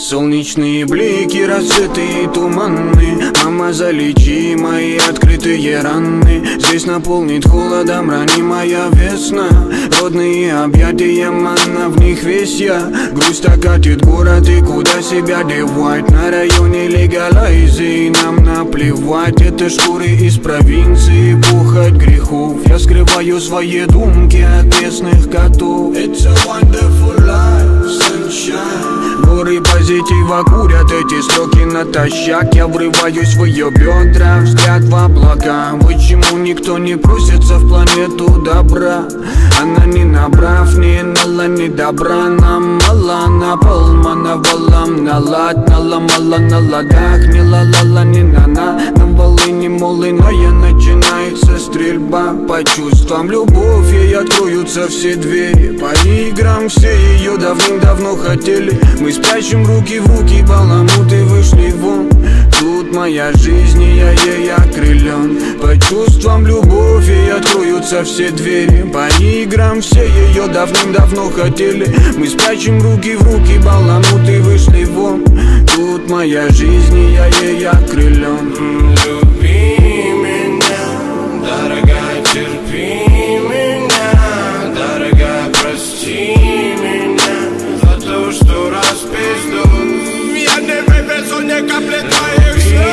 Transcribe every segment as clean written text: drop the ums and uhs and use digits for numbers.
Солнечные блики, рассветы и туманы. Мама, залечи мои открытые раны. Здесь наполнит холодом ранимая весна. Родные объятия, манна, в них весь я. Грусть окатит город, и куда себя девать? На районе легалайзы, и нам наплевать. Это шкуры из провинции, пухоть грехов. Я скрываю свои думки от местных котов. It's a wonderful life, sunshine. Горы позитива курят эти строки натощак. Я врываюсь в ее бедра, взгляд в облака. Почему никто не просится в планету добра? Она не набрав, не нала, не добра. Нам мало, на полмана валам, налад, наломала на ладах. Не ла-ла-ла, не на-на, на волыни, мол, иная начинается стрельба. По чувствам любовь, ей откроются все двери. По играм все ее давным-давно хотели. Мы спрячем руки в руки, баламуты вышли вон. Тут моя жизнь, и я ей окрылен. По чувствам любовь, ей откроются все двери. По играм все ее давным-давно хотели. Мы спрячем руки в руки, баламуты вышли вон. Тут моя жизнь, и я ей окрылен. Люби меня, дорогая, терпи меня. Дорогая, прости меня за то, что распизду. Я не вывезу ни капли твоих слез.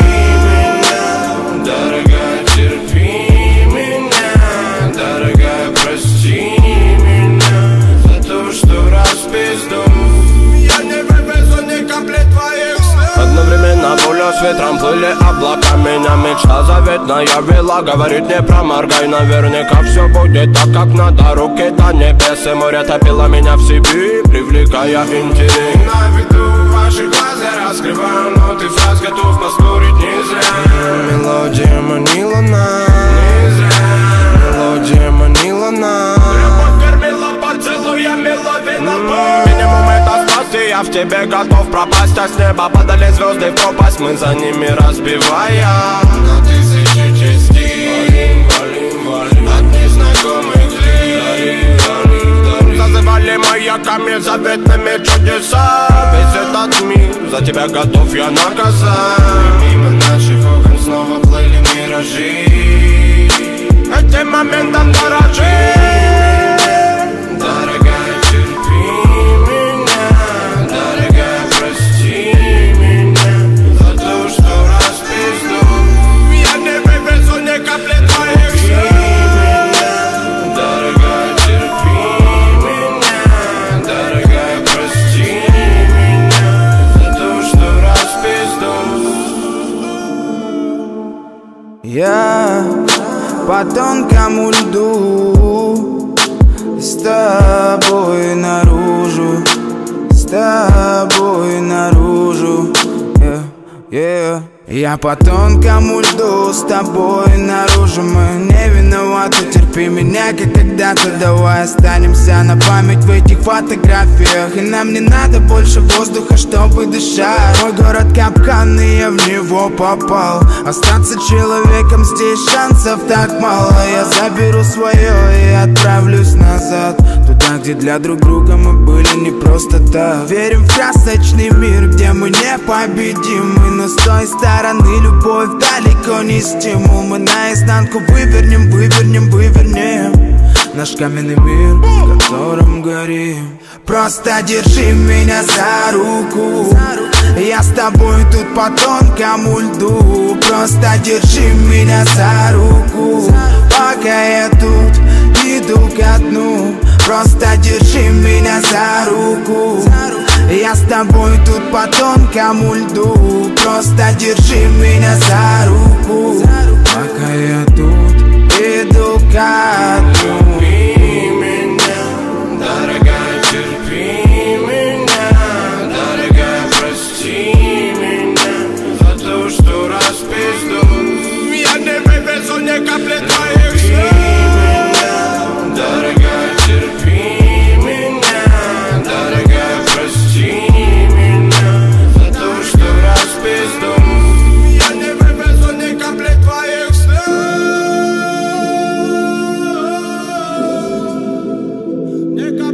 Дорогая, терпи меня. Дорогая, прости меня за то, что распизду. Я не вывезу ни капли твоих слез. Одновременно пуля с ветром плыли облака. Меня мечта заветная вела. Говорит, не проморгай, наверняка все будет так, как надо. Руки до небес, и море топило меня в себе, привлекая интерес. На виду ваши глаза раскрываю ноты фраз, готов поспорить не зря. Мелодия манила нас, не зря. Мелодия манила нас. Любовь кормила поцелуями, лавина. Минимум это спасти, я в тебе готов пропасть. А с неба падали звезды в пропасть, мы за ними разбивая на тысячи частей. От незнакомых лиц зазывали маяками заветными чудеса. Весь этот мир за тебя готов я наказать. Мимо наших окон снова плыли миражи. Этим моментом дорожи. Дорогая, терпи меня. Дорогая, прости меня за то, что распизду. Я не вывезу ни капли твоих слез. Дорогая, терпи меня. Дорогая, прости меня за то, что распизду. Я по тонкому льду, с тобой наружу, с тобой наружу, yeah. Я по тонкому льду, с тобой наружу. Мы не виноваты, терпи меня, как когда-то. Давай останемся на память в этих фотографиях. И нам не надо больше воздуха, чтобы дышать. Мой город капкан, и я в него попал. Остаться человеком здесь шансов так мало. Я заберу свое и отправлюсь назад, туда, где для друг друга мы были не просто так. Верим в красочный мир, где мы непобедимы. Но с той стороны любовь далеко не стимул. Мы наизнанку вывернем, вывернем, вывернем наш каменный мир, в котором горим. Просто держи меня за руку, я с тобой тут по тонкому льду. Просто держи меня за руку, пока я тут иду ко дну. Просто держи меня за руку, я с тобой тут по тонкому льду. Просто держи меня за руку, пока я тут иду ко дну. Люби меня, дорогая, терпи меня. Дорогая, прости меня за то, что распизду. Я не вывезу ни капли твоих слез. Дорогая, терпи меня. Дорогая, прости меня за то, что распизду. Я не вывезу ни капли твоих слез.